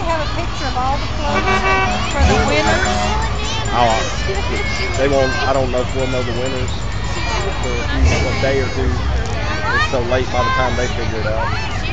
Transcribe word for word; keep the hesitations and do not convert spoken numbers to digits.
have a picture of all the floats for the winners? Oh, they won't. I don't know if we'll know the winners for a, few, a day or two. It's so late by the time they figure it out.